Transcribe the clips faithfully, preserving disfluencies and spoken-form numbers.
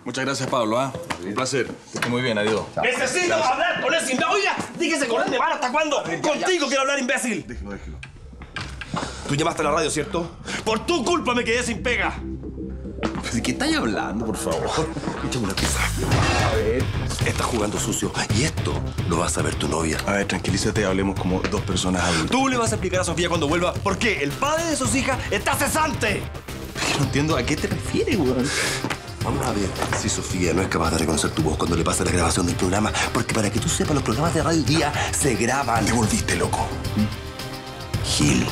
Muchas gracias, Pablo, ¿ah? ¿eh? Un placer. Que esté muy bien, adiós. Chao. Necesito gracias. hablar con ese imbécil. Oiga, dígase con él de bar, ¿hasta cuándo? Ver, ya, Contigo ya. quiero hablar, imbécil. Déjelo, déjelo. Tú llamaste a la radio, ¿cierto? Por tu culpa me quedé sin pega. ¿De qué estáis hablando, por favor? Échame una pieza. A ver. Estás jugando sucio. Y esto lo vas a ver tu novia. A ver, tranquilízate, hablemos como dos personas adultas. Tú le vas a explicar a Sofía cuando vuelva por qué el padre de sus hijas está cesante. No entiendo a qué te refieres, weón. Vamos a ver si Sofía no es capaz de reconocer tu voz cuando le pase la grabación del programa. Porque para que tú sepas, los programas de Radio Día se graban. Te volviste loco. ¿Mm? Gil.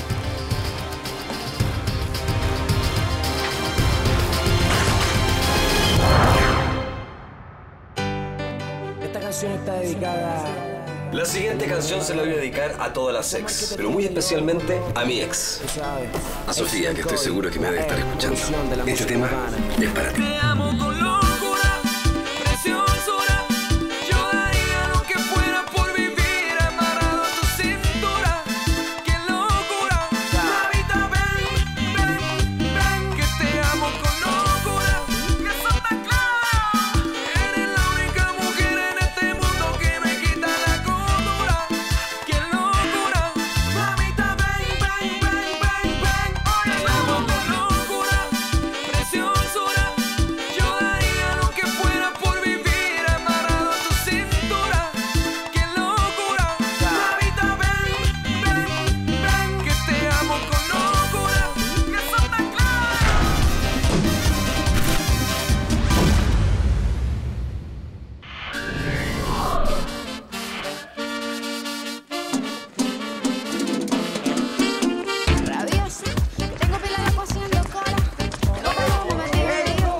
Esta canción está dedicada... La siguiente canción se la voy a dedicar a todas las ex, pero muy especialmente a mi ex. A Sofía, que estoy seguro que me debe estar escuchando. Este tema es para ti. Te amo con locura, preciosura. Yo daría lo que fuera por vivir amarrado a tu cintura. ¡Qué locura! Mamita, ven, ven, ven. Que te amo con locura. Que eso está claro. Eres la única mujer en este mundo que me quita la cordura. ¡Qué locura! Mamita, ven, ven, ven, ven, ven. Te amo con locura, preciosura. Yo daría lo que fuera por vivir amarrado a tu cintura. ¡Qué locura! Mamita, ven, ven, ven. Que te amo con locura. Que eso está claro. Rabiosa, tengo pila de cociendo cola. No me digas lío.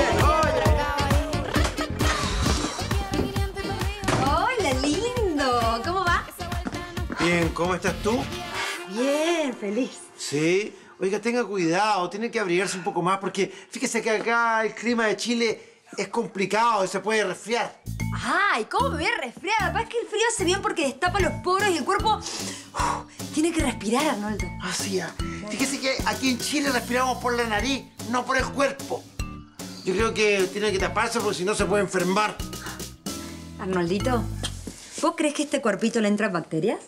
Hola, lindo. ¿Cómo va? Bien, ¿cómo estás tú? Bien, feliz. Sí. Oiga, tenga cuidado, tiene que abrigarse un poco más porque fíjese que acá el clima de Chile es complicado y se puede resfriar. Ay, ¿cómo me voy a resfriar? Capaz que el frío hace bien porque destapa los poros y el cuerpo uf, tiene que respirar, Arnoldo. Así es. Fíjese que aquí en Chile respiramos por la nariz, no por el cuerpo. Yo creo que tiene que taparse porque si no se puede enfermar. Arnoldito, ¿vos crees que a este cuerpito le entran bacterias?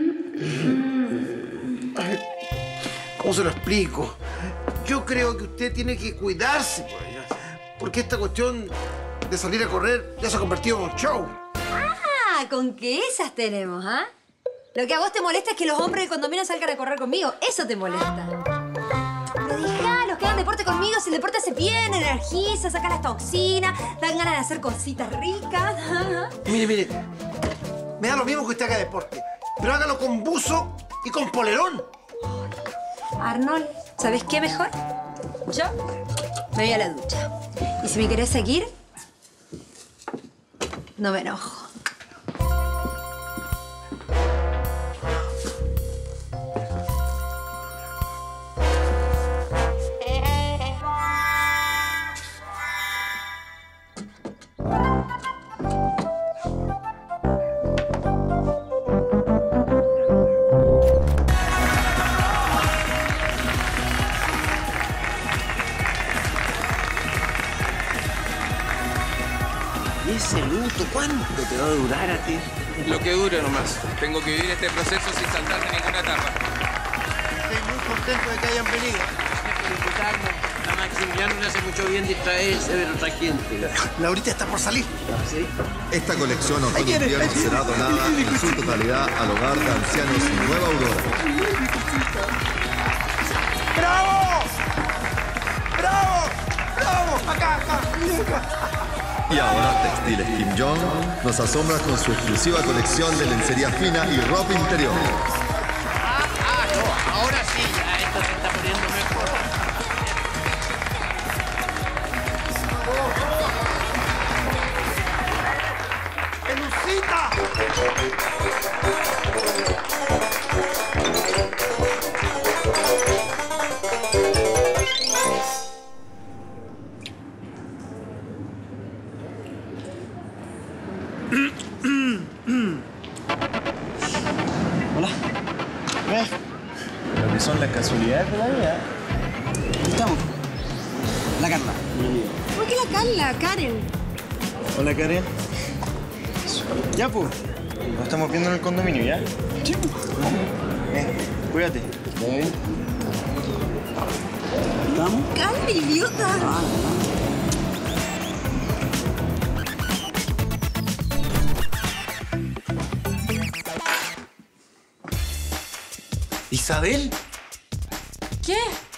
Ay, ¿cómo se lo explico? Yo creo que usted tiene que cuidarse, pues, porque esta cuestión de salir a correr ya se ha convertido en un show. Ah, con que esas tenemos, ¿ah? Lo que a vos te molesta es que los hombres del condominio salgan a correr conmigo. Eso te molesta. Pero dejalos, que hagan deporte conmigo. Si el deporte hace bien, energiza, saca las toxinas, dan ganas de hacer cositas ricas. Mire, mire, me da lo mismo que usted haga deporte, pero hágalo con buzo y con polerón. Arnold, ¿sabes qué mejor? Yo me voy a la ducha. Y si me querés seguir, no me enojo. ¿Ese luto cuánto te va a durar a ti? Lo que dure nomás. Tengo que vivir este proceso sin saltarme ninguna etapa. Estoy muy contento de que hayan venido. Felicitarnos. A Maximiliano le hace mucho bien distraerse de otra gente. Laurita está por salir. ¿Sí? Esta colección otoño-invierno será donada en su totalidad al hogar de ancianos Nueva Aurora. ¡Bravo! ¡Bravo! ¡Bravo! Acá, acá, acá. Y ahora Textiles Kim Jong nos asombra con su exclusiva colección de lencería fina y ropa interior. Ah, ah, no, ahora sí, ya esto se está poniendo mejor. ¡Pelucita! Hola. ¿Eh? Lo que son las casualidades de la vida. Estamos. La Carla. ¿Por qué la Carla? Karen. Hola, Karen. Ya, pues. Nos estamos viendo en el condominio, ¿ya? Sí. Eh, cuídate. ¿Está bien? ¿Estamos? ¡Calma, idiota! Ah, ¿Isabel? ¿Qué?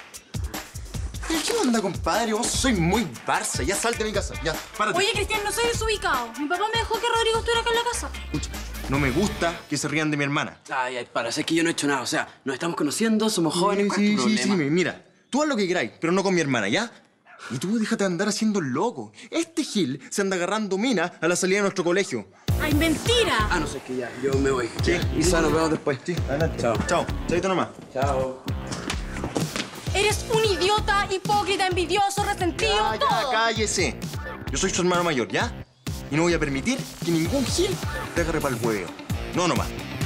¿Qué onda, compadre? Vos soy muy Barça. Ya salte de mi casa. Ya, párate. Oye, Cristian, no soy desubicado. Mi papá me dejó que Rodrigo estuviera acá en la casa. Escucha, no me gusta que se rían de mi hermana. Ay, ay, para, sé que yo no he hecho nada. O sea, nos estamos conociendo, somos jóvenes. ¿Cuál Sí, es tu sí, problema? sí, mira. Tú haz lo que queráis, pero no con mi hermana, ¿ya? Y tú déjate de andar haciendo el loco. Este Gil se anda agarrando mina a la salida de nuestro colegio. ¡Ay, mentira! Ah, no sé, es que ya, yo me voy. Sí. Isa, nos vemos después. Sí, adelante. Chao. Chao. Chaito nomás. Chao. Eres un idiota, hipócrita, envidioso, resentido, Ya, ya, todo. cállese. Yo soy su hermano mayor, ¿ya? Y no voy a permitir que ningún Gil te agarre para el hueveo. No, nomás.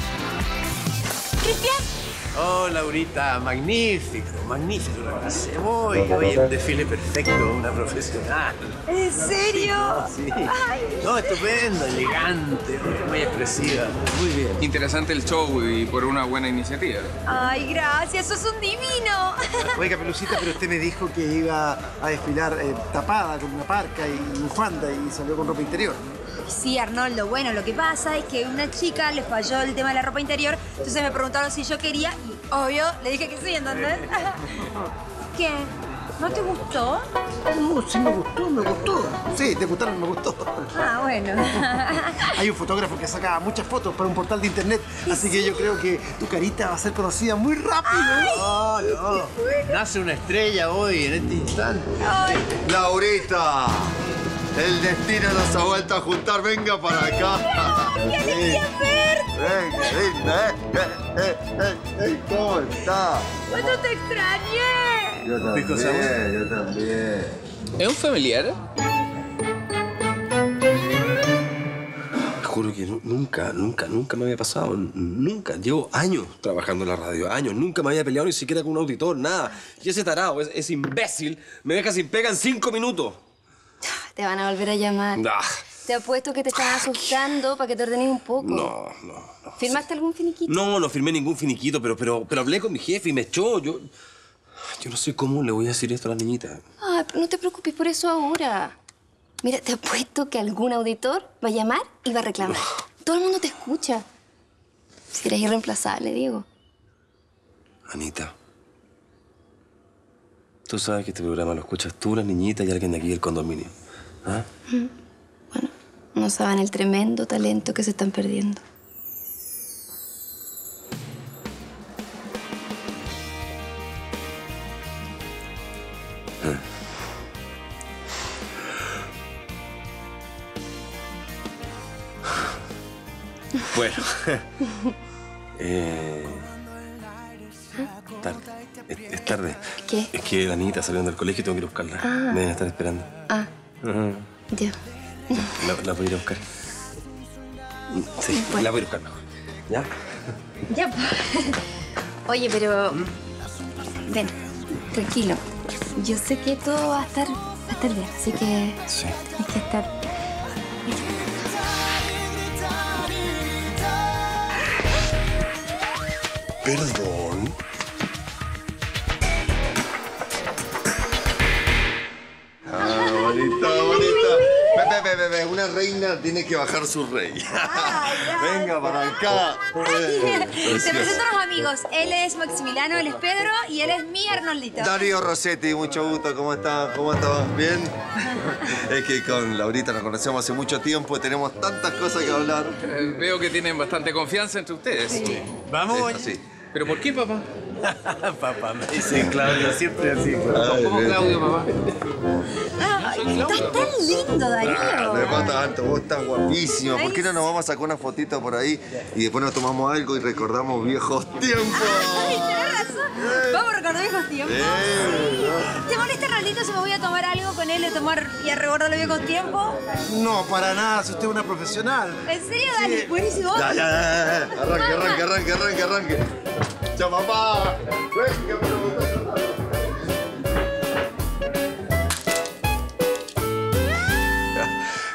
¿Cristian? Oh, Laurita, magnífico, magnífico lo que hace. Muy, oye, un desfile perfecto, una profesional. ¿En serio? Sí. No, estupendo, elegante, muy expresiva. Muy bien. Interesante el show y por una buena iniciativa. Ay, gracias, sos un divino. Oiga, Pelucita, pero usted me dijo que iba a desfilar eh, tapada con una parca y bufanda y salió con ropa interior. Sí, Arnoldo, bueno, lo que pasa es que una chica le falló el tema de la ropa interior, entonces me preguntaron si yo quería y, obvio, le dije que sí, ¿entendés? ¿Qué? ¿No te gustó? No, sí me gustó, me gustó. Sí, te gustaron, me gustó. Ah, bueno. Hay un fotógrafo que saca muchas fotos para un portal de internet, así que yo creo que tu carita va a ser conocida muy rápido. No, no. Nace una estrella hoy, en este instante. Laurita, el destino nos ha vuelto a juntar. Venga para acá. ¡Qué alegría verte! Venga, linda. Eh, eh, eh, eh, ¿Cómo está? ¡Cuánto te extrañé! Yo también, yo también. ¿Es un familiar? Juro que nu- nunca, nunca, nunca me había pasado. N- Nunca. Llevo años trabajando en la radio, años. Nunca me había peleado ni siquiera con un auditor, nada. Y ese tarado, ese, ese imbécil, me deja sin pega en cinco minutos. Te van a volver a llamar. Ah, Te apuesto que te están asustando para que te ordenes un poco. no, no, no. ¿Firmaste algún finiquito? No, no firmé ningún finiquito, pero, pero, pero hablé con mi jefe y me echó. Yo, yo no sé cómo le voy a decir esto a la niñita. Ay, pero no te preocupes por eso ahora. Mira, te apuesto que algún auditor va a llamar y va a reclamar. Todo el mundo te escucha. Si eres irreemplazable, digo. Anita, tú sabes que este programa lo escuchas tú, la niñita y alguien de aquí del condominio. ¿Ah? Mm. Bueno, no saben el tremendo talento que se están perdiendo. Bueno. eh, tarde. Es, es tarde. ¿Qué? Es que la niñita salió del colegio y tengo que ir a buscarla. Ah. Me deben estar esperando. Ah, Ujú. ya. La, la voy a ir a buscar. Sí, Bueno. la voy a ir a buscar mejor. ¿Ya? Ya, pues. Oye, pero... Ven, tranquilo. Yo sé que todo va a estar, va a estar bien, así que... Sí. Hay que estar... Perdón. Ah, bonita, bonita. Ve, ve, ve, ve, una reina tiene que bajar su rey. Venga para acá. Te Preciosa. presento a los amigos. Él es Maximiliano, él es Pedro y él es mi Arnoldito. Darío Rossetti, mucho gusto. ¿Cómo está? ¿Cómo está? ¿Bien? Es que con Laurita nos conocemos hace mucho tiempo y tenemos tantas cosas que hablar. Eh, veo que tienen bastante confianza entre ustedes. Vamos. Es así. ¿Pero por qué, papá? Papá, me dice Claudio, siempre así. Ay, ¿Cómo bien. Claudio, papá? Ay, estás tan lindo, Darío. Ah, no me falta tanto, vos estás guapísima. ¿Por qué no nos vamos a sacar una fotito por ahí y después nos tomamos algo y recordamos viejos tiempos? Ay, tenés razón. Vamos a recordar viejos tiempos. Eh, Sí. ¿Te molesta, Arnoldito, si me voy a tomar algo con él y tomar y a recordar los viejos tiempos? No, para nada, si usted es una profesional. ¿En serio, Dani? Buenísimo. Ya, ya, ya, ya. Arranque, arranque, arranque, arranque, arranque. Chao, papá. Venga, pero...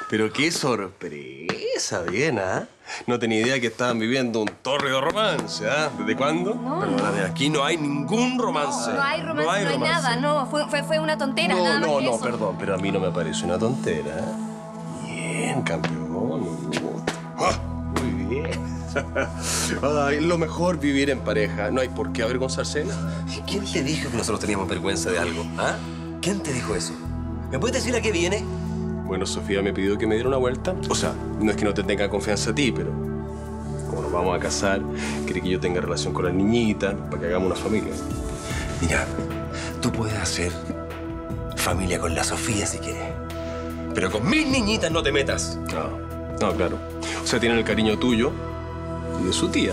Pero qué sorpresa, bien, ¿ah? No tenía idea que estaban viviendo un tórrido romance, ¿ah? ¿Desde cuándo? No. Perdóname, aquí no hay ningún romance. No hay romance, no hay, nada, no. Fue, fue, fue una tontera, No, nada más no, que no, eso. perdón, pero a mí no me parece una tontera. Bien, campeón. Ah, muy bien. Ay, lo mejor vivir en pareja. No hay por qué avergonzarse de nada. ¿Quién te dijo que nosotros teníamos vergüenza de algo? ¿Ah? ¿Quién te dijo eso? ¿Me puedes decir a qué viene? Bueno, Sofía me pidió que me diera una vuelta. O sea, no es que no te tenga confianza a ti, pero como nos vamos a casar, quiere que yo tenga relación con la niñita para que hagamos una familia. Mira, tú puedes hacer familia con la Sofía si quieres. Pero con mis niñitas no te metas. No, no, claro. O sea, tienen el cariño tuyo y de su tía.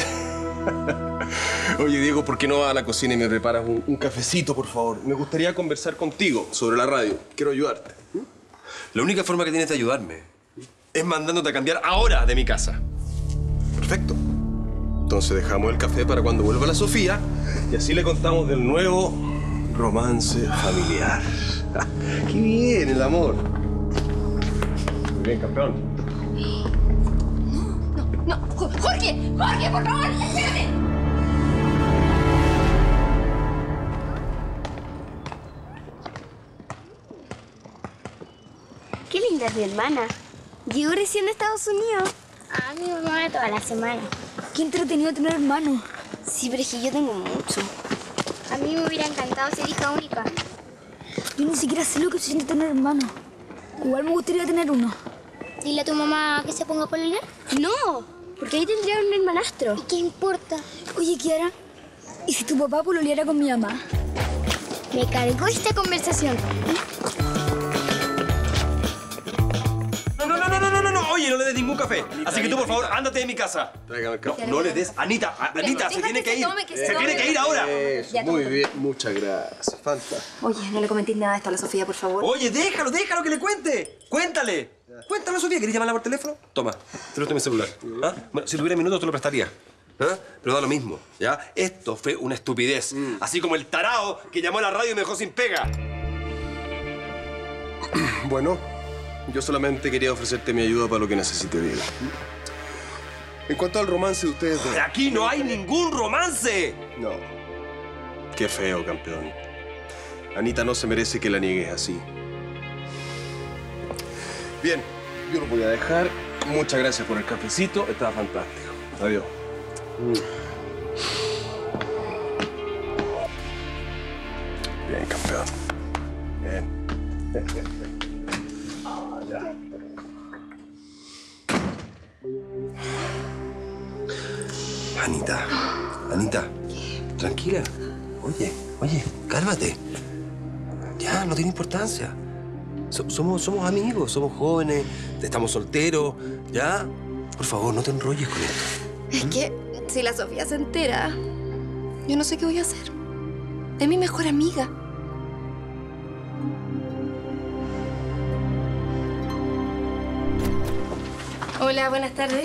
Oye, Diego, ¿por qué no vas a la cocina y me preparas un, un cafecito, por favor? Me gustaría conversar contigo sobre la radio. Quiero ayudarte. La única forma que tienes de ayudarme es mandándote a cambiar ahora de mi casa. Perfecto. Entonces dejamos el café para cuando vuelva la Sofía y así le contamos del nuevo romance familiar. ¡Qué bien, el amor! Muy bien, campeón. No, Jorge, Jorge, por favor, espérate. Qué linda es mi hermana. Llegó recién de Estados Unidos. Ah, mi mamá toda la semana. Qué entretenido tener hermanos. Sí, pero es que yo tengo mucho. A mí me hubiera encantado ser hija única. Yo ni siquiera sé lo que se siente tener hermanos. Igual me gustaría tener uno. Dile a tu mamá que se ponga a pololear. No, porque ahí tendría un hermanastro. ¿Y qué importa? Oye, Kiara, ¿y si tu papá pololeara con mi mamá? Me cargó esta conversación. No, no, no, no, no, no, no. Oye, no le des ningún café. Así que tú, por favor, ándate de mi casa. Tráigame el café. No, no le des. Anita, a- Anita, se tiene que ir. Se tiene que ir ahora. Eso, muy bien. Muchas gracias. Fantástico. Oye, no le comentéis nada de esto a la Sofía, por favor. Oye, déjalo, déjalo que le cuente. Cuéntale. Cuéntale, Sofía. ¿Querés llamarla por teléfono? Toma, te lo doy mi celular. ¿Ah? Bueno, si tuviera minutos te lo prestaría. ¿Ah? Pero da lo mismo, ¿ya? Esto fue una estupidez. Así como el tarao que llamó a la radio y me dejó sin pega. Bueno, yo solamente quería ofrecerte mi ayuda para lo que necesite, Diego. En cuanto al romance de ustedes dos... ¡Aquí no hay ningún romance! No. Qué feo, campeón. Anita no se merece que la niegues así. Bien, yo lo voy a dejar. Muchas gracias por el cafecito. Estaba fantástico. Adiós. Bien, campeón. Bien. Ah, ya. Anita, Anita, tranquila. Oye, oye, cálmate. Ya, no tiene importancia. So- somos, somos amigos, somos jóvenes, estamos solteros, ¿ya? Por favor, no te enrolles con esto. Es que si la Sofía se entera, yo no sé qué voy a hacer. Es mi mejor amiga. Hola, buenas tardes.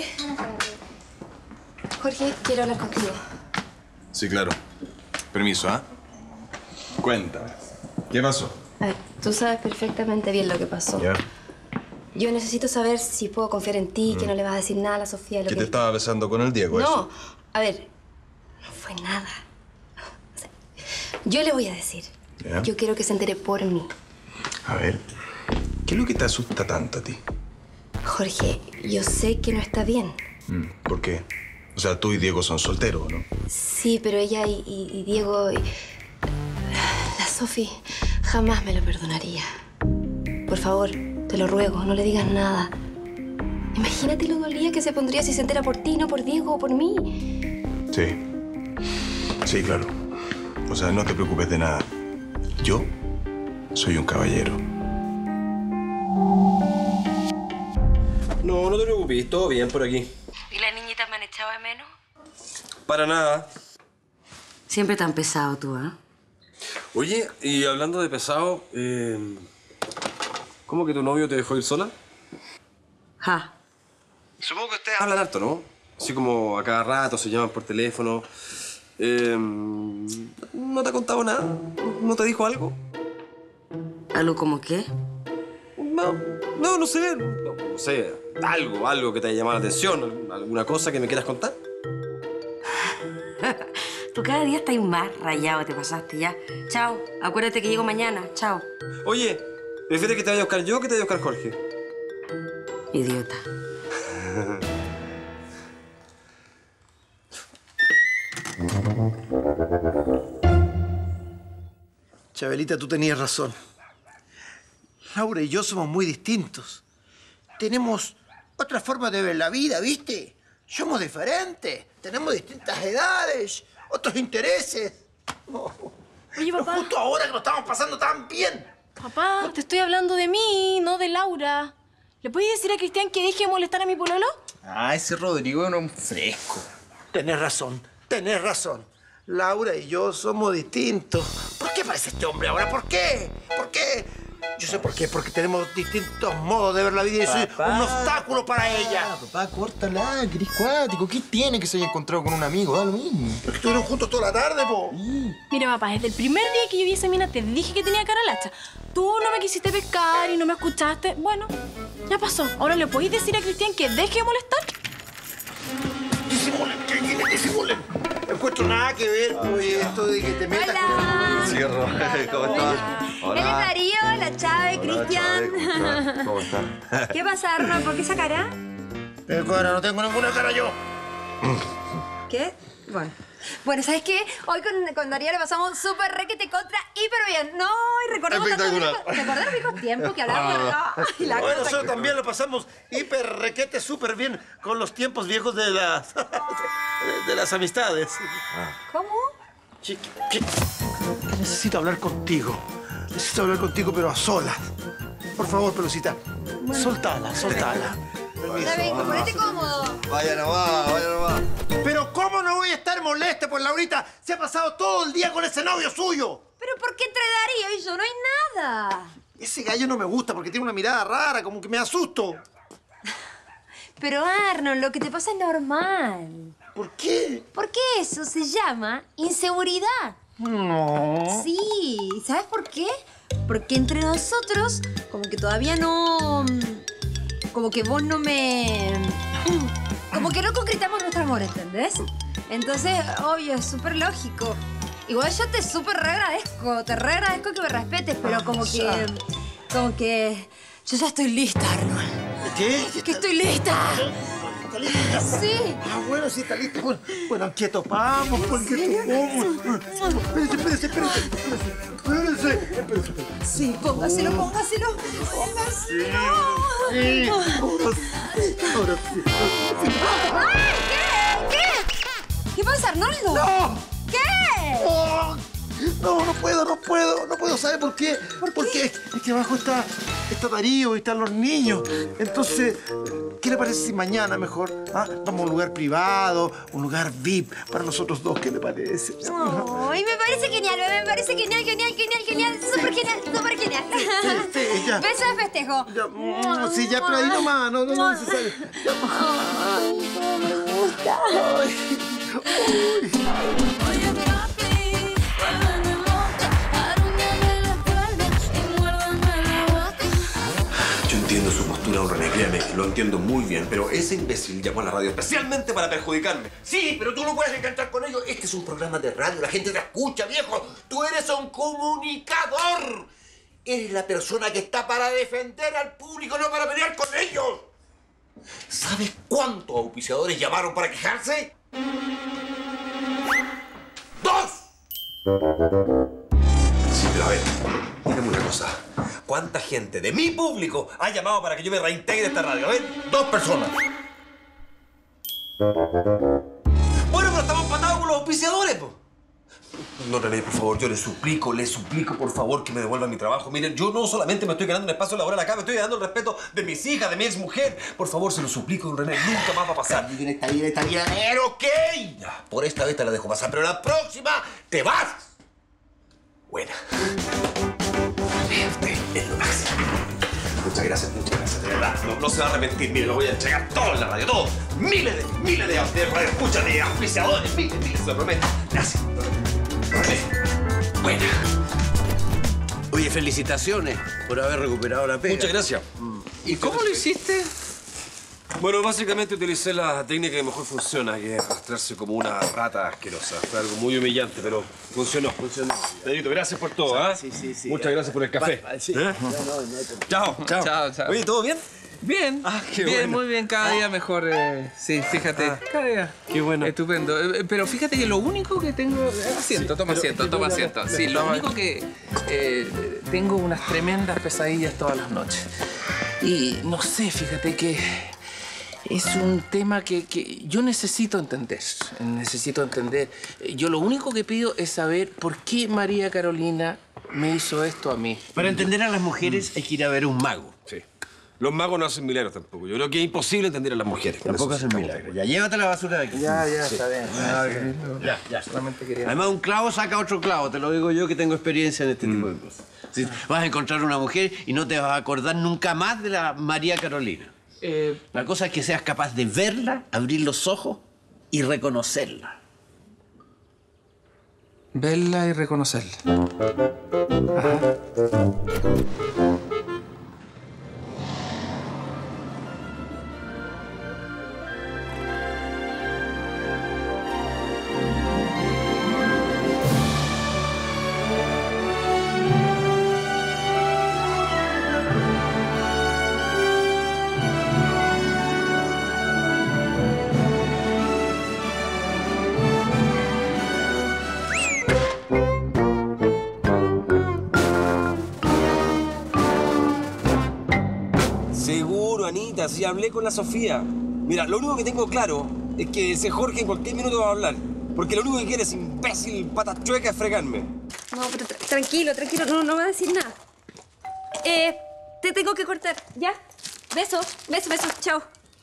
Jorge, quiero hablar contigo. Sí, claro. Permiso, ¿ah? Cuéntame. ¿Qué pasó? A ver, tú sabes perfectamente bien lo que pasó. Ya. Yo necesito saber si puedo confiar en ti, que no le vas a decir nada a la Sofía. Lo ¿Que que... te estaba besando con el Diego, No, eso? a ver, no fue nada. O sea, yo le voy a decir. Ya. Yo quiero que se entere por mí. A ver, ¿qué es lo que te asusta tanto a ti? Jorge, yo sé que no está bien. Mm, ¿Por qué? O sea, tú y Diego son solteros, ¿no? Sí, pero ella y, y- y Diego... y- La Sofi jamás me lo perdonaría. Por favor, te lo ruego, no le digas nada. Imagínate lo dolía que se pondría si se entera por ti, no por Diego o por mí. Sí. Sí, claro. O sea, no te preocupes de nada. Yo soy un caballero. No, no te preocupes, todo bien por aquí. ¿Y las niñitas me han echado de menos? Para nada. Siempre tan pesado tú, ¿ah? Oye, y hablando de pesado, eh, ¿cómo que tu novio te dejó ir sola? Ja. Supongo que ustedes hablan harto, ¿no? Así como a cada rato se llaman por teléfono. Eh, ¿No te ha contado nada? ¿No te dijo algo? ¿Algo como qué? No, No, no sé. No, no sé. Algo, algo que te haya llamado la atención. ¿Alguna cosa que me quieras contar? Tú cada día estás más rayado, te pasaste ya. Chao. Acuérdate que llego mañana. Chao. Oye, ¿prefieres que te vaya a buscar yo o que te vaya a buscar Jorge? Idiota. Chabelita, tú tenías razón. Laura y yo somos muy distintos. Tenemos otra forma de ver la vida, ¿viste? Somos diferentes. Tenemos distintas edades, otros intereses. Oh. Oye, papá. Pero justo ahora que lo estamos pasando tan bien. Papá, te estoy hablando de mí, no de Laura. ¿Le puedes decir a Cristian que deje de molestar a mi pololo? Ah, ese Rodrigo es un fresco. Tenés razón, tenés razón. Laura y yo somos distintos. ¿Por qué parece este hombre ahora? ¿Por qué? ¿Por qué? Yo sé por qué. Porque tenemos distintos modos de ver la vida y soy un obstáculo para ella. Papá, córtala, que eres cuático. ¿Qué tiene que se haya encontrado con un amigo? Da lo mismo. Pero estuvieron juntos toda la tarde, po. Mira, papá, desde el primer día que yo vi a esa mina te dije que tenía cara lacha. Tú no me quisiste pescar y no me escuchaste. Bueno, ya pasó. Ahora le podéis decir a Cristian que deje de molestar. Disimulen, que disimulen. No encuentro nada que ver con esto de que te metas Hola. con... Cierro. ¿Cómo estás? Él es Darío, la Chave, Cristian. ¿Cómo estás? ¿Qué pasa, Arnold? ¿Por qué esa cara? ¿Qué cara? No tengo ninguna cara yo. ¿Qué? Bueno. Bueno, ¿sabes qué? Hoy con, con Darío le pasamos súper requete contra hiper bien. No, y recordamos tantos viejos... ¿Te acordás de los viejos tiempos que hablábamos? No, y la Bueno, cosa nosotros que- también lo pasamos hiper requete súper bien con los tiempos viejos de las... de, de las amistades. ¿Cómo? Chiqui, chiqui. Necesito hablar contigo. Necesito hablar contigo, pero a solas. Por favor, Pelucita, soltala, soltala. Ya vengo, ponete cómodo. Vaya nomás, vaya nomás. Pero ¿cómo no voy a estar molesta por Laurita? Se ha pasado todo el día con ese novio suyo. ¿Pero por qué entre Darío y yo? No hay nada. Ese gallo no me gusta porque tiene una mirada rara, como que me asusto. Pero Arnold, lo que te pasa es normal. ¿Por qué? Porque eso se llama inseguridad. No. Sí, ¿sabes por qué? Porque entre nosotros, como que todavía no... Como que vos no me... Como que no concretamos nuestro amor, ¿entendés? Entonces, obvio, es súper lógico. Igual yo te súper reagradezco, te reagradezco que me respetes, pero como que... Como que... Yo ya estoy lista, Arnold. ¿Qué? Que estoy lista. ¿Está lista? Sí. Ah, bueno, sí, está lista. Bueno, bueno, ¿qué topamos? ¿Por qué topamos? Espérese, espérese, espérese. Espérese, espérese. Sí, póngaselo, póngaselo. Póngaselo. Sí, ahora sí. Ahora sí. ¡Ay! ¿Qué? ¿Qué? ¿Qué pasa, Arnoldo? ¡No! ¿Qué? Oh, no, no puedo, no puedo, no puedo. ¿Sabe por qué? ¿Por qué? Porque es que abajo está, está Darío y están los niños. Entonces, ¿qué le parece si mañana mejor ah, vamos a un lugar privado, un lugar V I P para nosotros dos? ¿Qué le parece? Ay, me parece genial, bebé, me parece genial, genial, genial, genial, súper genial, súper genial. Sí, sí, ya. Beso de festejo. Ya, mm, sí, ya, pero ahí nomás, no, no, no es necesario. Ya. Ay, cómo me gusta. Ay, ay. Yo entiendo su postura, don René, créame, lo entiendo muy bien, pero ese imbécil llamó a la radio especialmente para perjudicarme. Sí, pero tú no puedes encantar con ellos. Este es un programa de radio, la gente te escucha, viejo. Tú eres un comunicador. Eres la persona que está para defender al público, no para pelear con ellos. ¿Sabes cuántos auspiciadores llamaron para quejarse? ¡Dos! Sí, pero a ver, dígame una cosa. ¿Cuánta gente de mi público ha llamado para que yo me reintegre a esta radio? A ver, dos personas. Bueno, pero estamos empatados con los auspiciadores, po. No, René, por favor, yo le suplico, le suplico, por favor, que me devuelvan mi trabajo. Miren, yo no solamente me estoy ganando un espacio laboral acá, me estoy ganando el respeto de mis hijas, de mi exmujer. Por favor, se lo suplico, don René, nunca más va a pasar. Está bien, está bien, está bien, ok. Ya, por esta vez te la dejo pasar, pero la próxima te vas. Buena. Usted es lo máximo. Muchas gracias, muchas gracias, de verdad. No, no se va a arrepentir. Mire, lo voy a entregar todo en la radio, todo. Miles de, miles de, de radioescuchas, de auspiciadores, miles, miles, se lo prometo. Gracias. Buena. Oye, felicitaciones por haber recuperado la pega. Muchas gracias. ¿Y cómo lo hiciste? Bueno, básicamente utilicé la técnica que mejor funciona, que es arrastrarse como una rata asquerosa. Fue algo muy humillante, pero funcionó, funcionó. Pedrito, gracias por todo, ¿ah? ¿eh? Sí, sí, sí. Muchas gracias por el café. Va, sí. ¿Eh? No, no, no hay problema. Chao, chao. Chao, chao. Oye, ¿todo bien? Bien, Ah, qué bien, bueno. muy bien, cada día mejor. eh, sí, fíjate, Ah, cada día. qué bueno. Estupendo. Eh, Pero fíjate que lo único que tengo... eh, Asiento, toma pero asiento, es que toma yo ya- asiento. Sí, lo Toma. único que... eh, tengo unas tremendas pesadillas todas las noches. Y no sé, fíjate que... Es un tema que, que yo necesito entender. Necesito entender. Yo lo único que pido es saber por qué María Carolina me hizo esto a mí. Para entender a las mujeres hay que ir a ver un mago. Sí. Los magos no hacen milagros tampoco. Yo creo que es imposible entender a las mujeres. Por Tampoco eso hacen estamos- milagros. Ya, llévate la basura de aquí. Ya, ya, Sí. está bien. Ya, ya. Solamente quería... Además, un clavo saca otro clavo. Te lo digo yo que tengo experiencia en este tipo de cosas. Sí, vas a encontrar una mujer y no te vas a acordar nunca más de la María Carolina. Eh, La cosa es que seas capaz de verla, abrir los ojos y reconocerla. verla y reconocerla. Seguro, Anita, sí hablé con la Sofía. Mira, lo único que tengo claro es que ese Jorge en cualquier minuto va a hablar. Porque lo único que quiere es imbécil, patas chuecas, fregarme. No, pero tra- tranquilo, tranquilo, no, no va a decir nada. Eh, te tengo que cortar, ¿ya? Beso, beso, beso, chao.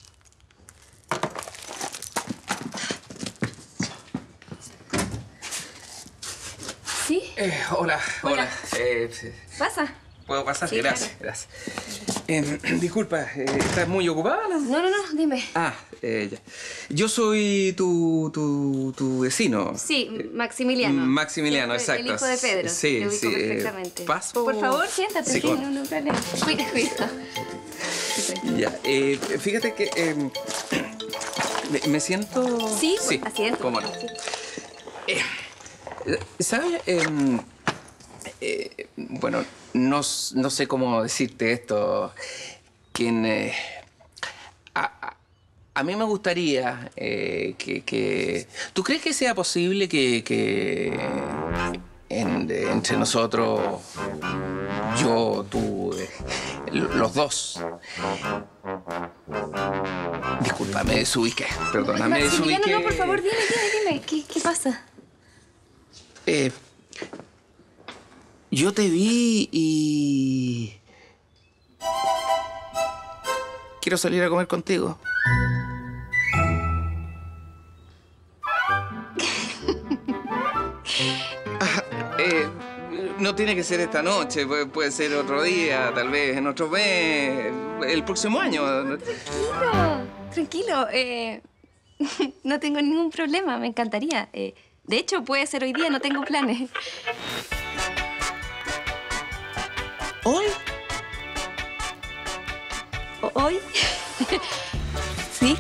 ¿Sí? Eh, hola, hola. Hola. Eh, ¿Pasa? ¿Puedo pasar? Sí, gracias, claro. gracias. Eh, disculpa, eh, ¿estás muy ocupada? No, no, no, dime. Ah, eh, ya. Yo soy tu, tu, tu vecino. Sí, Maximiliano. Maximiliano, Sí, el- exacto. El hijo de Pedro. Sí, Te ubico sí. eh, perfectamente. ¿Paso? Por favor, siéntate. Sí, Sí, con- no, no hay problema. Cuida, cuida. Ya, eh, fíjate que eh, me, me siento... Sí, asiento. cómo no. Eh, ¿Sabes? Em, eh, bueno, no, s- no sé cómo decirte esto. Quien, eh, a, a- a mí me gustaría eh, que, que... ¿Tú crees que sea posible que, que en- de- entre nosotros, yo, tú, eh, los dos... Disculpa, me desubiqué. Perdona, me Maximiliano, desubiqué. no, por favor, dime, dime, dime. ¿Qué, qué pasa? Eh, yo te vi y... Quiero salir a comer contigo. Ah, eh, no tiene que ser esta noche, puede, puede ser otro día, tal vez en otro mes, el próximo año. Tranquilo, tranquilo. Eh, no tengo ningún problema, me encantaría. Eh, de hecho, puede ser hoy día, no tengo planes. ¿Hoy? ¿O- ¿Hoy? ¿Sí?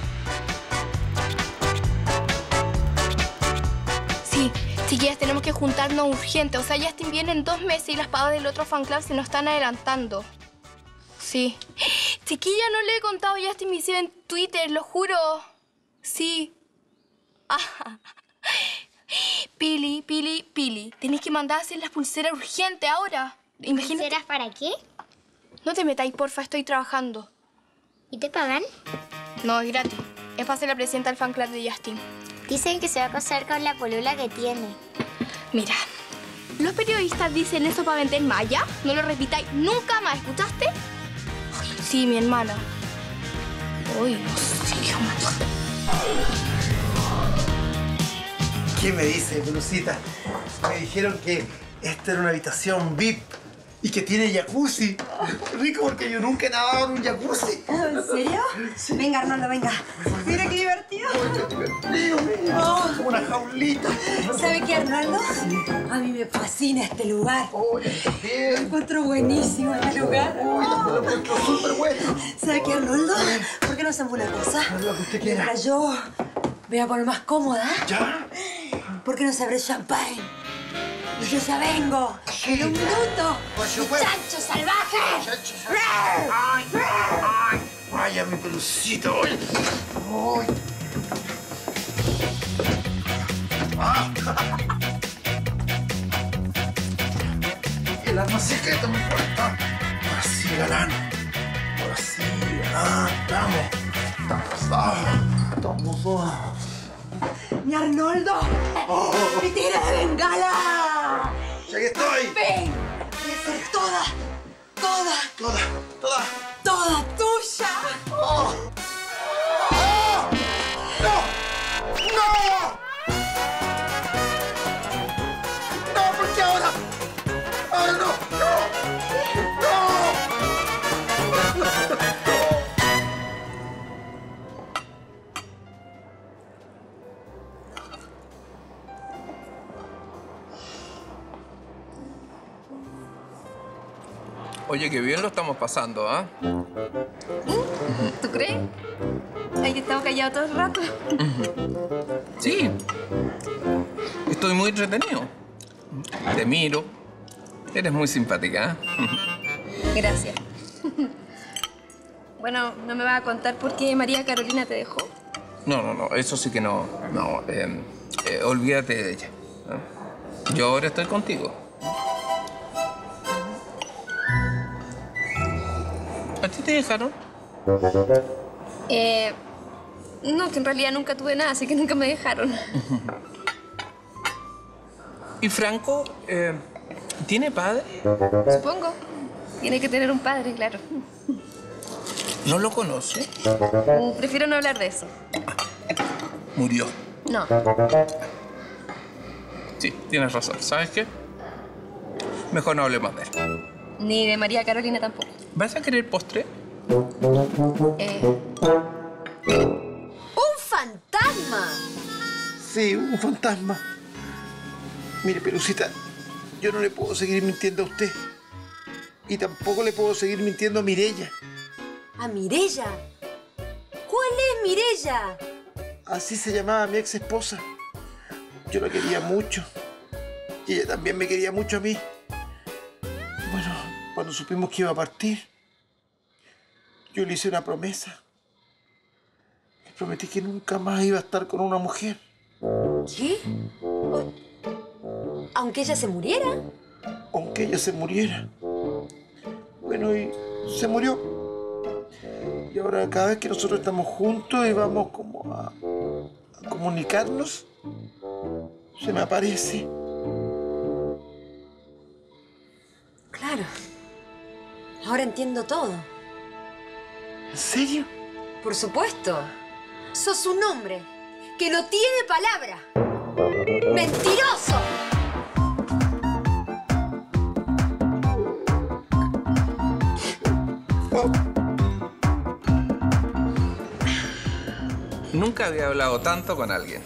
Sí, chiquillas, tenemos que juntarnos urgente. O sea, Justin viene en dos meses y las pagas del otro fan club se nos están adelantando. Sí. Chiquilla, no le he contado a Justin mi C V en Twitter, lo juro. Sí. Ah. Pili, Pili, Pili. Tenés que mandar a hacer las pulseras urgente ahora. Imagínate. ¿Pulseras para qué? No te metáis, porfa, estoy trabajando. ¿Y te pagan? No, es gratis. Es para ser la presidenta del fan club de Justin. Dicen que se va a casar con la polula que tiene. Mira, los periodistas dicen eso para vender más, ¿ya? No lo repitáis nunca más, ¿escuchaste? Ay, sí, mi hermana. Uy, no sé, Dios mío. ¿Qué me dice, Pelucita? Me dijeron que esta era una habitación V I P Y que tiene jacuzzi. Rico, porque yo nunca he nadado en un jacuzzi. ¿En serio? Sí. Venga, Arnoldo, venga. Mira qué divertido. Qué divertido, mira. Oh. Como una jaulita. ¿Sabe qué, Arnoldo? Sí. A mí me fascina este lugar. Oh, yo también. Lo encuentro buenísimo este lugar. Oh, yo también lo encuentro súper bueno. ¿Sabe qué, Arnoldo? ¿Por qué no hacemos una cosa? Lo que usted quiera. Mientras yo me voy a poner más cómoda. ¿Ya? ¿Por qué no se abre champagne? Y yo ya vengo. Sí. En un minuto. Por supuesto. ¡Chancho salvaje! ¡Chancho salvaje! ¡Ay! ¡Ay! ¡Vaya mi pelucito! ¡Ay! ¡Ay! ¡Ah! El arma secreta me falta. Ahora sí, galán. Ahora sí, galán. Estamos. Estamos. Ah, estamos. Ah. ¡Mi Arnoldo! Oh. ¡Mi tigre de bengala! ¡Ya que estoy! ¡Ven! Voy a ser toda, toda, Toda, toda. toda tuya. Oh. Oh. ¡No! ¡No! ¡No! ¿Por qué ahora? ¡Ahora no! ¡No! ¡No! Oye, qué bien lo estamos pasando, ¿ah? ¿Tú crees? Hay que estamos callados todo el rato. Sí. Estoy muy entretenido. Te miro. Eres muy simpática, ¿eh? Gracias. Bueno, ¿no me vas a contar por qué María Carolina te dejó? No, no, no. Eso sí que no. No, eh, eh, olvídate de ella. ¿eh? Yo ahora estoy contigo. ¿A ti te dejaron? Eh... No, que en realidad nunca tuve nada, así que nunca me dejaron. ¿Y Franco eh, tiene padre? Supongo. Tiene que tener un padre, claro. ¿No lo conoce? Prefiero no hablar de eso. Murió. No. Sí, tienes razón. ¿Sabes qué? Mejor no hablemos de él. Ni de María Carolina tampoco. ¿Vas a querer postre? Eh... ¡Un fantasma! Sí, un fantasma. Mire, Pelucita, yo no le puedo seguir mintiendo a usted. Y tampoco le puedo seguir mintiendo a Mirella. ¿A Mirella? ¿Cuál es Mirella? Así se llamaba mi ex esposa. Yo la quería mucho. Y ella también me quería mucho a mí. Bueno, cuando supimos que iba a partir, yo le hice una promesa. Le prometí que nunca más iba a estar con una mujer. ¿Qué? ¿Aunque ella se muriera? Aunque ella se muriera. Bueno, y se murió. Y ahora cada vez que nosotros estamos juntos y vamos como a, a comunicarnos, se me aparece. Claro. Ahora entiendo todo. ¿En serio? Por supuesto. Sos un hombre que no tiene palabra. ¡Mentiroso! Nunca había hablado tanto con alguien.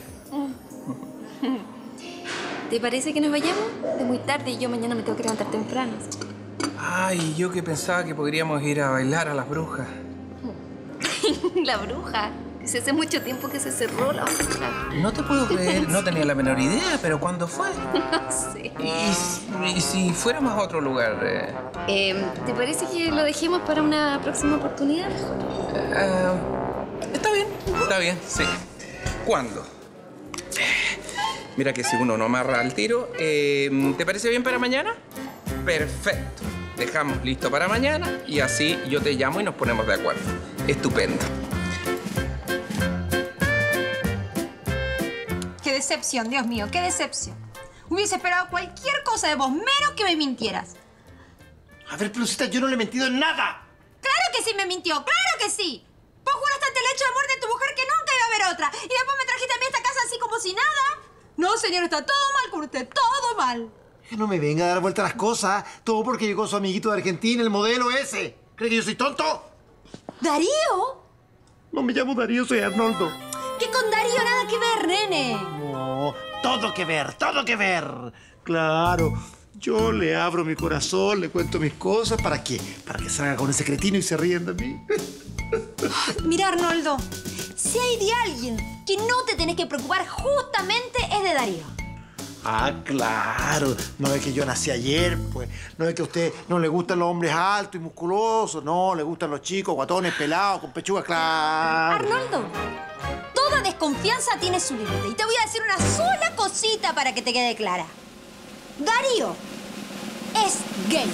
¿Te parece que nos vayamos? Es muy tarde y yo mañana me tengo que levantar temprano. Ay, yo que pensaba que podríamos ir a bailar a las brujas. La bruja. Se hace mucho tiempo que se cerró la bruja. No te puedo creer, no tenía la menor idea, pero ¿cuándo fue? No sé. ¿Y, y si fuéramos a otro lugar? Eh, Eh, ¿Te parece que lo dejemos para una próxima oportunidad mejor? eh, está bien, está bien, sí. ¿Cuándo? Mira que si uno no amarra al tiro, eh, ¿te parece bien para mañana? Perfecto. Dejamos listo para mañana y así yo te llamo y nos ponemos de acuerdo. Estupendo. Qué decepción, Dios mío, qué decepción. Hubiese esperado cualquier cosa de vos, menos que me mintieras. A ver, Pelucita, yo no le he mentido en nada. ¡Claro que sí me mintió! ¡Claro que sí! Vos juraste ante el hecho de muerte de tu mujer que nunca iba a haber otra. Y después me trajiste a mí a esta casa así como si nada. No, señor, está todo mal con usted, todo mal. Que no me venga a dar vuelta las cosas. Todo porque llegó su amiguito de Argentina, el modelo ese. ¿Cree que yo soy tonto? ¿Darío? No me llamo Darío, soy Arnoldo. Que con Darío nada que ver, nene. No, todo que ver, todo que ver. Claro, yo le abro mi corazón, le cuento mis cosas. ¿Para qué? Para que salga con ese cretino y se ríen de mí. Mira, Arnoldo, si hay de alguien que no te tenés que preocupar justamente es de Darío. Ah, claro. No es que yo nací ayer, pues. No es que a usted no le gustan los hombres altos y musculosos. No, le gustan los chicos, guatones, pelados, con pechuga, claro. Arnoldo, toda desconfianza tiene su límite. Y te voy a decir una sola cosita para que te quede clara. Darío es gay.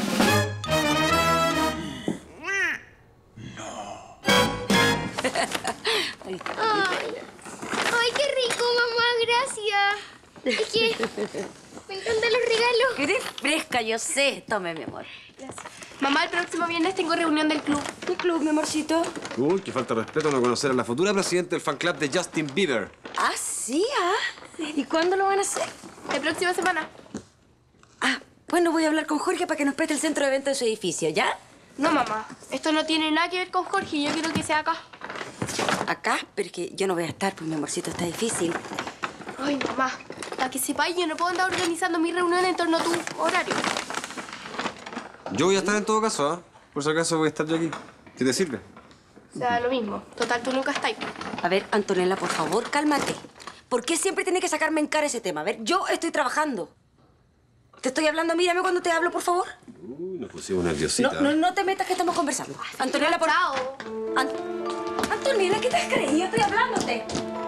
Ay, ay, qué rico, mamá, gracias. Es que me encantan los regalos. Eres fresca, yo sé. Tome, mi amor. Gracias. Mamá, el próximo viernes tengo reunión del club. ¿Qué club, mi amorcito? Uy, qué falta de respeto no conocer a la futura presidenta del fan club de Justin Bieber. Ah, sí, ah. ¿Y cuándo lo van a hacer? La próxima semana. Ah, bueno, voy a hablar con Jorge para que nos preste el centro de eventos de su edificio, ¿ya? No, mamá. Esto no tiene nada que ver con Jorge. Yo quiero que sea acá. ¿Acá? Pero es que yo no voy a estar, pues mi amorcito está difícil. Ay, mamá. Para que sepáis, yo no puedo andar organizando mi reunión en torno a tu horario. Yo voy a estar en todo caso, ¿ah? Por si acaso voy a estar yo aquí. ¿Qué te sirve? O sea, lo mismo. Total, tú nunca estás. A ver, Antonella, por favor, cálmate. ¿Por qué siempre tiene que sacarme en cara ese tema? A ver, yo estoy trabajando. Te estoy hablando, mírame cuando te hablo, por favor. Uy, nos pusimos nerviosita. No, no, no te metas que estamos conversando. Antonella, por... Chao. An... Antonella, ¿qué te has creído? Estoy hablándote.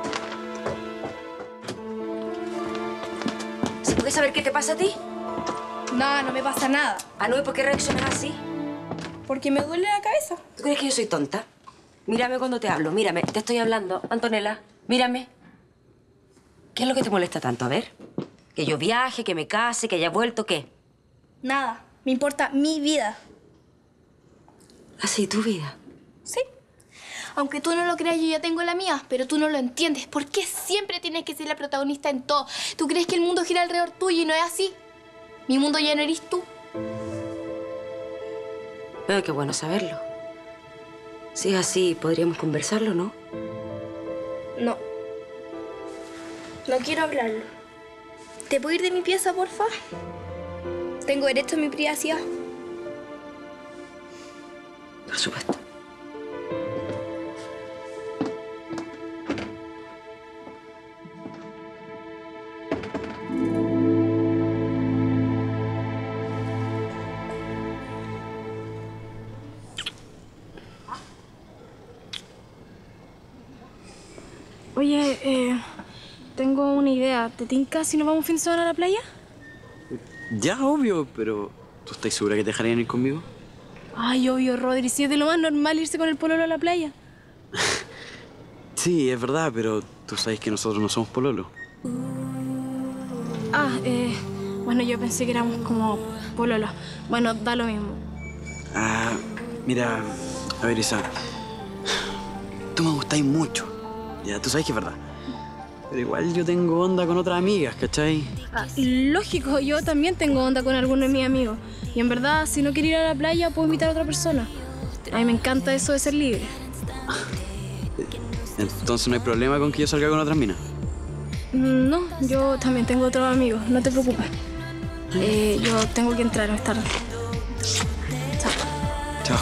¿Se puede saber qué te pasa a ti? No, no me pasa nada. Ah, no, ¿y por qué reaccionas así? Porque me duele la cabeza. ¿Tú crees que yo soy tonta? Mírame cuando te hablo, mírame. Te estoy hablando. Antonella, mírame. ¿Qué es lo que te molesta tanto? A ver. ¿Que yo viaje, que me case, que haya vuelto, qué? Nada. Me importa mi vida. ¿Así, tu vida? Sí. Aunque tú no lo creas, yo ya tengo la mía, pero tú no lo entiendes. ¿Por qué siempre tienes que ser la protagonista en todo? ¿Tú crees que el mundo gira alrededor tuyo y no es así? Mi mundo ya no eres tú. Pero qué bueno saberlo. Si es así, podríamos conversarlo, ¿no? No. No quiero hablarlo. ¿Te puedo ir de mi pieza, porfa? Tengo derecho a mi privacidad. Por supuesto. Oye, eh, tengo una idea. ¿Te tinca si nos vamos un fin de semana a la playa? Ya, obvio, pero ¿tú estás segura que te dejarían ir conmigo? Ay, obvio, Rodri. Si es de lo más normal irse con el pololo a la playa. Sí, es verdad, pero tú sabes que nosotros no somos pololo. Ah, eh, bueno, yo pensé que éramos como pololo. Bueno, da lo mismo. Ah, mira, a ver, Isa. Tú me gustáis mucho. Ya, tú sabes que es verdad. Pero igual yo tengo onda con otras amigas, ¿cachai? Ah, lógico, yo también tengo onda con alguno de mis amigos. Y en verdad, si no quiero ir a la playa, puedo invitar a otra persona. A mí me encanta eso de ser libre. Entonces no hay problema con que yo salga con otras minas. No, yo también tengo otros amigos, no te preocupes. Eh, yo tengo que entrar más tarde. Chao. Chao.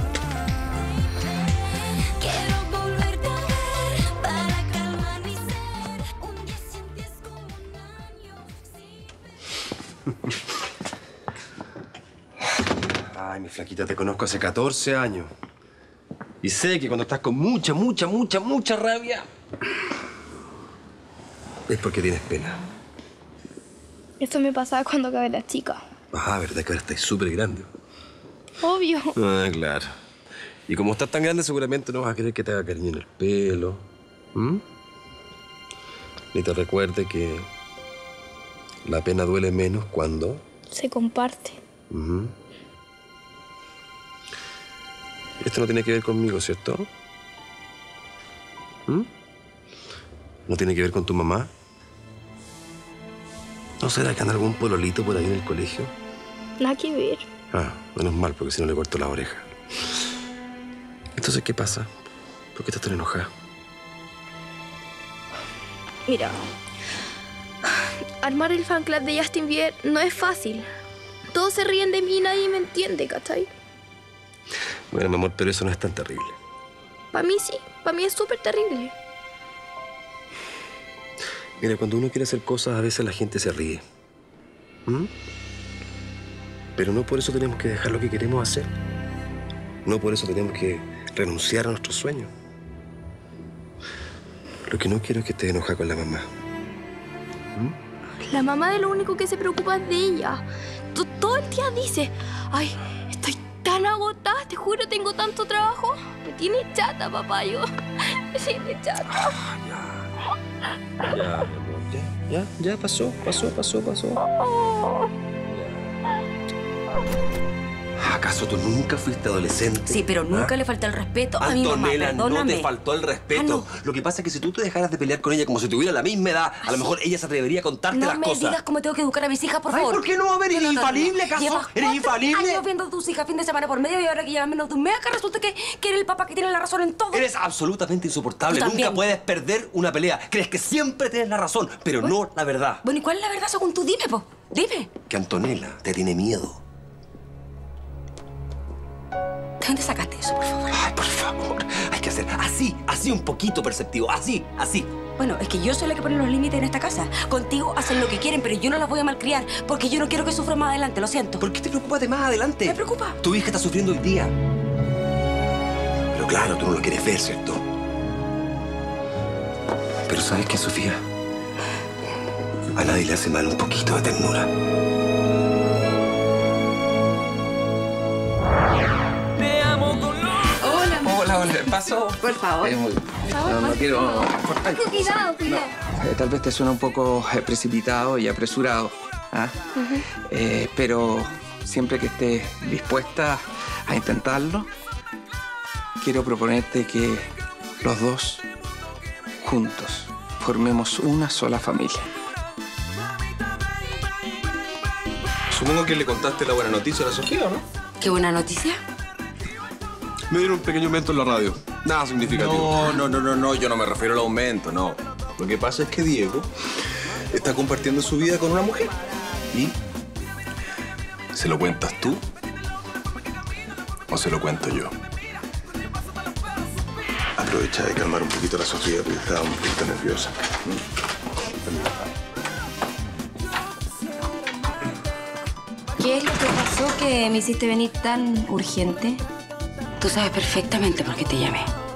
Ay, mi flaquita, te conozco hace catorce años. Y sé que cuando estás con mucha, mucha, mucha, mucha rabia, es porque tienes pena. Eso me pasaba cuando acabé la chica. Ah, verdad que ahora estás súper grande. Obvio. Ah, claro. Y como estás tan grande, seguramente no vas a querer que te haga cariño en el pelo. ¿Mm? Ni te recuerde que la pena duele menos cuando... Se comparte. Uh-huh. Esto no tiene que ver conmigo, ¿cierto? ¿Mm? ¿No tiene que ver con tu mamá? ¿No será que anda algún pololito por ahí en el colegio? Nada que ver. Ah, menos mal, porque si no le corto la oreja. Entonces, ¿qué pasa? ¿Por qué estás tan enojada? Mira, armar el fan club de Justin Bieber no es fácil. Todos se ríen de mí y nadie me entiende, ¿cachai? Bueno, mi amor, pero eso no es tan terrible. Para mí sí, para mí es súper terrible. Mira, cuando uno quiere hacer cosas, a veces la gente se ríe. ¿Mm? Pero no por eso tenemos que dejar lo que queremos hacer. No por eso tenemos que renunciar a nuestros sueños. Lo que no quiero es que estés enojada con la mamá. La mamá de lo único que se preocupa es de ella. T- Todo el día dice, ay, estoy tan agotada, te juro, tengo tanto trabajo. Me tiene chata, papayo. Me tiene chata. Ya, mi amor, ya, ya, ya pasó, pasó, pasó, pasó. ¿Acaso tú nunca fuiste adolescente? Sí, pero nunca ¿Ah? le falta el respeto a mi mamá, Antonella, no perdóname. te faltó el respeto. Ah, no. Lo que pasa es que si tú te dejaras de pelear con ella como si tuviera la misma edad, a lo mejor ella se atrevería a contarte No las me cosas. digas cómo tengo que educar a mis hijas, por Ay, favor. ¿por qué no? A ver, ¿eres infalible, acaso? Llevas ¿Eres cuatro infalible? años viendo a tus hijas fin de semana por medio y ahora que llevas menos de un mes, acá resulta que, que eres el papá que tiene la razón en todo. Eres absolutamente insoportable. Tú también. Nunca puedes perder una pelea. Crees que siempre tienes la razón, pero no la verdad. Bueno, ¿y cuál es la verdad según tú? Dime, po. Dime. Que Antonella te tiene miedo. ¿De dónde sacaste eso, por favor? Ay, por favor. Hay que hacer así, así un poquito perceptivo. Así, así. Bueno, es que yo soy la que pone los límites en esta casa. Contigo hacen lo que quieren, pero yo no las voy a malcriar porque yo no quiero que sufra más adelante, lo siento. ¿Por qué te preocupas de más adelante? ¿Me preocupa? Tu hija está sufriendo hoy día. Pero claro, tú no lo quieres ver, ¿cierto? Pero ¿sabes qué, Sofía? A nadie le hace mal un poquito de ternura. Hola, hola, ¿paso? Por favor. Eh, muy- no, no quiero... Ay, Cuidado, cuidado. eh, tal vez te suena un poco eh, precipitado y apresurado, ¿ah? Eh, pero siempre que estés dispuesta a intentarlo, quiero proponerte que los dos, juntos, formemos una sola familia. Supongo que le contaste la buena noticia a la Sofía, ¿no? ¿Qué buena noticia? Me dieron un pequeño aumento en la radio. Nada significativo. No, no, no, no, no. Yo no me refiero al aumento, no. Lo que pasa es que Diego está compartiendo su vida con una mujer. ¿Y? ¿Se lo cuentas tú? ¿O se lo cuento yo? Aprovecha de calmar un poquito a la Sofía porque estaba un poquito nerviosa. ¿Qué es lo que pasó que me hiciste venir tan urgente? Tú sabes perfectamente por qué te llamé.